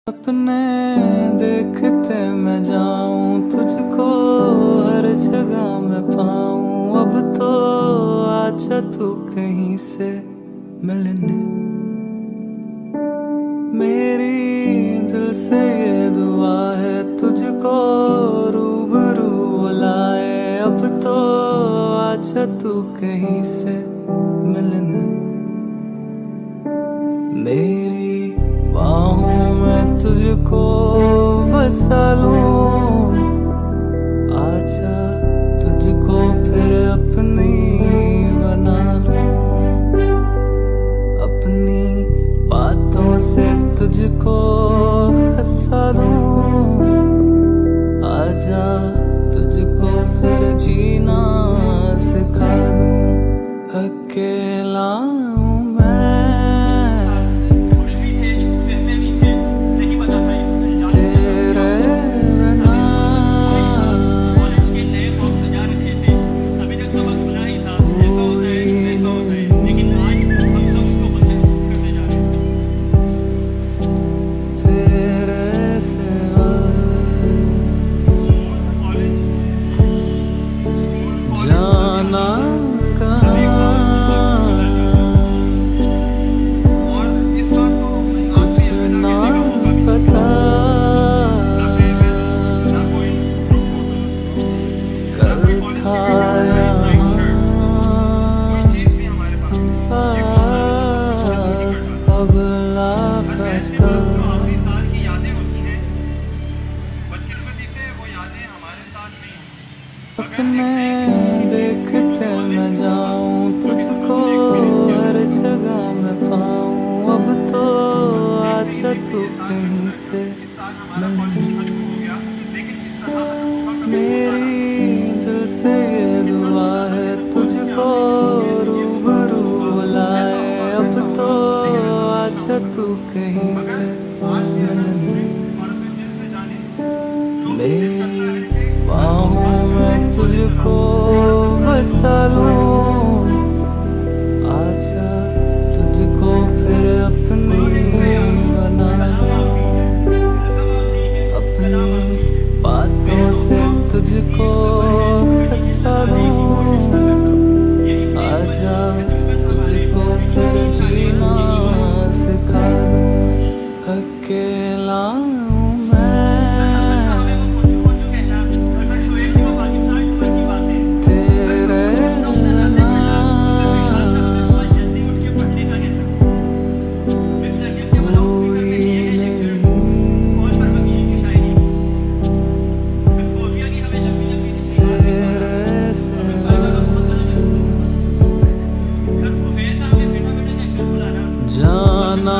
सपने देखते मैं जाऊं तुझको हर जगह मैं पाऊं। अब तो आजा तू कहीं से मिलने। मेरी दिल से ये दुआ है तुझको रूबरू बुलाए। अब तो आजा तू कहीं से मिलने। मेरी बाहों में तुझको बसा लूं। आजा तुझको फिर अपनी बना लूं। अपनी बातों से तुझको हंसा दूं। आजा तुझको फिर जीना सिखा दूं। अकेला देखते मैं जाऊं तुझको हर जगह मैं पाऊं। अब तो आजा तू कहीं से मिलने। मेरी दिल से ये दुआ है तुझको रूबरू बुलाए। अब तो आजा तू कहीं से मिलने। मेरी बाहों में तुझको बसा लूं। आजा तुझको फिर अपनी बना लूं। अपनी बातों से तुझको हंसा दूं। आजा तुझको फिर जीना सिखा दूं। अकेला जाना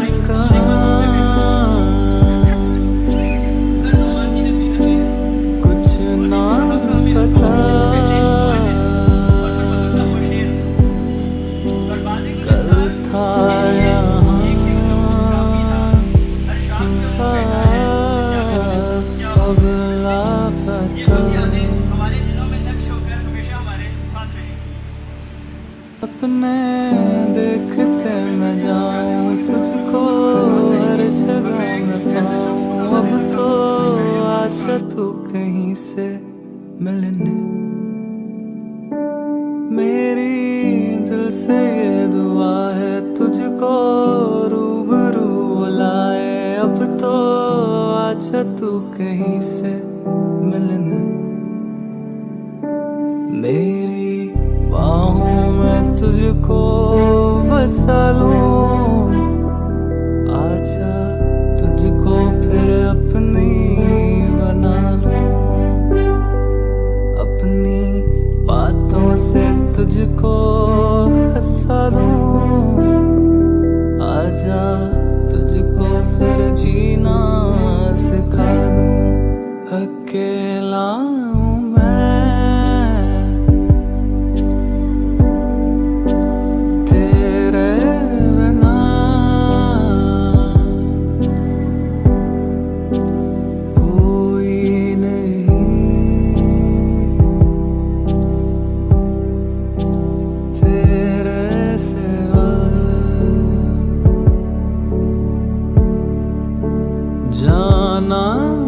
कुछ ना पता। कल था यहाँ अब लापता। अपने देखते मैं जाऊं तुझको हर जगह मैं पाऊं। अब तो आजा तू कहीं से मिलने। मेरी दिल से ये दुआ है तुझको रूबरू बुलाए। अब तो आजा तू कहीं से मिलने। मेरी बाहों में तुझको बसा लूं। आजा तुझको फिर अपनी बना लूं। अपनी बातों से तुझको हंसा दूं। आजा तुझको फिर जीना सिखा दूं। अकेला जाना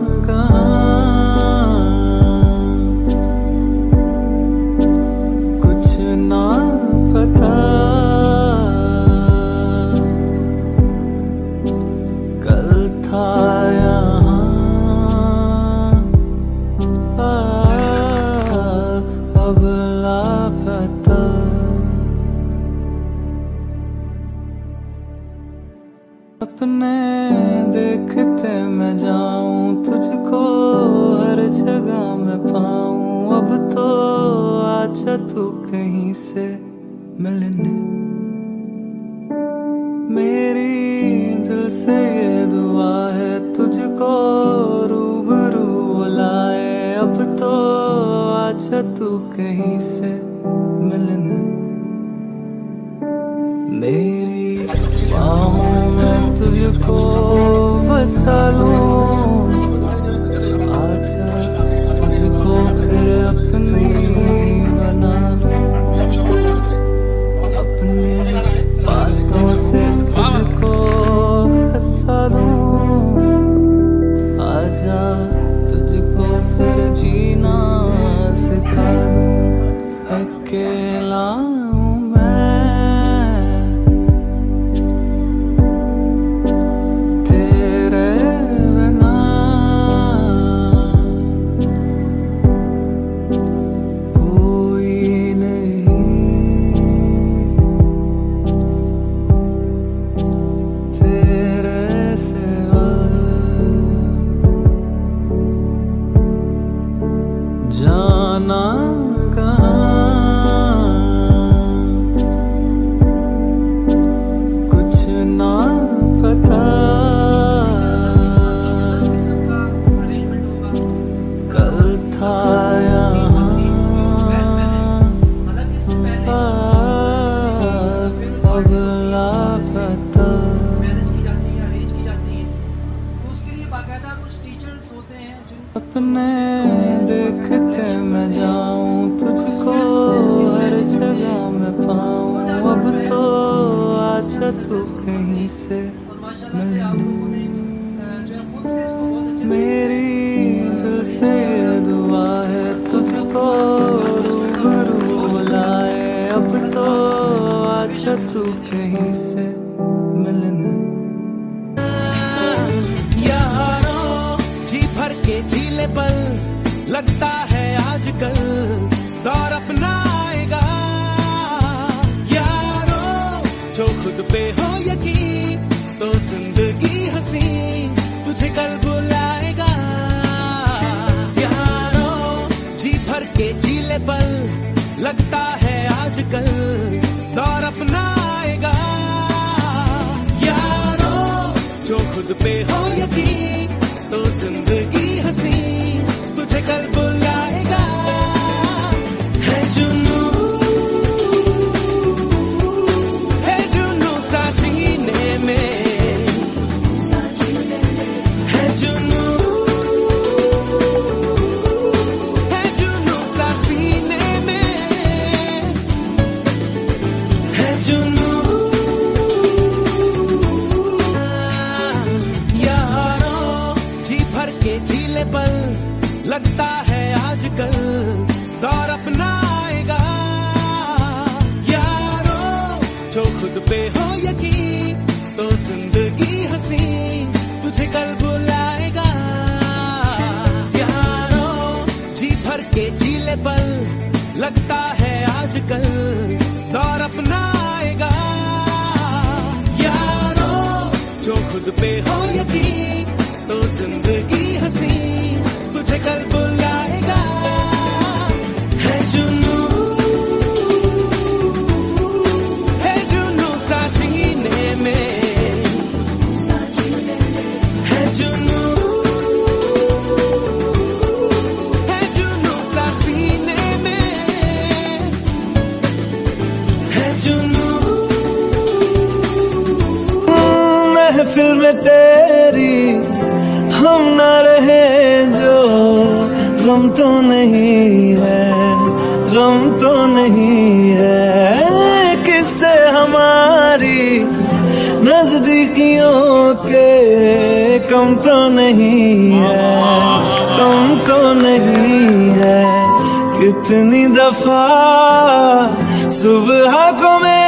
कुछ ना पता, कल था यहाँ अब लापता। अपने देखते मैं जाऊं तुझको हर जगह मैं पाऊं, अब तो आजा तू कहीं से मिलने। मेरी दिल से ये दुआ है तुझको रूबरू बुलाए, अब तो आजा तू कहीं से मिलने। मेरी बाहों में तुझको बसा लूं, आजा तुझको फिर अपनी बना लूं, अपनी बातों से तुझको हंसा दूं, आजा तुझको फिर जीना सिखा दूं। अकेला जाना कुछ ना पता, कल था यहाँ अब लापता। अपने देखते मैं जाऊं तुझको हर जगह मैं पाऊं, अब तो आजा तू कहीं से मिलने। मेरी दिल से ये दुआ है तुझको रूबरू बुलाए, अब तो आजा तू कहीं से मिलने। झीले पल लगता है आजकल दौर अपना आएगा, यारो जो खुद पे हो यकीन तो जिंदगी हंसी तुझे कल बुलाएगा। यारो जी भर के झीले पल लगता है आजकल दौर अपना आएगा, यारो जो खुद पे हो यकीन तो जिंदगी हंसी तुझे कल बुलाएगा। है जुनू सा सीने में, है जुनू सा सीने में, है जुनू झीले पल लगता है आजकल दौर अपना आएगा, यारो जो खुद पे हो यकीन तो जिंदगी हंसी तुझे कल बुलाएगा। यारो जी भर के झीले पल लगता है आजकल दौर अपना आएगा, यारो जो खुद पे हो यकीन तो जिंदगी हंसी तुझे कल बुलाएगा। है जुनू सा सीने में, है जुनू सा सीने में, है जुनू। महफिल में तेरी हम ना रहे जो, गम तो नहीं है, गम तो नहीं है, किससे हमारी नजदीकियों के कम गम तो नहीं है, गम तो नहीं है। कितनी दफा सुबह को मैं